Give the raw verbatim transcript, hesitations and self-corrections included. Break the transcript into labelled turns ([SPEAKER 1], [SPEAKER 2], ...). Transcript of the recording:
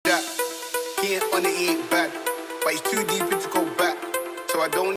[SPEAKER 1] that. He ain't on it, he ain't bad. But he's too deep in to go back. So I don't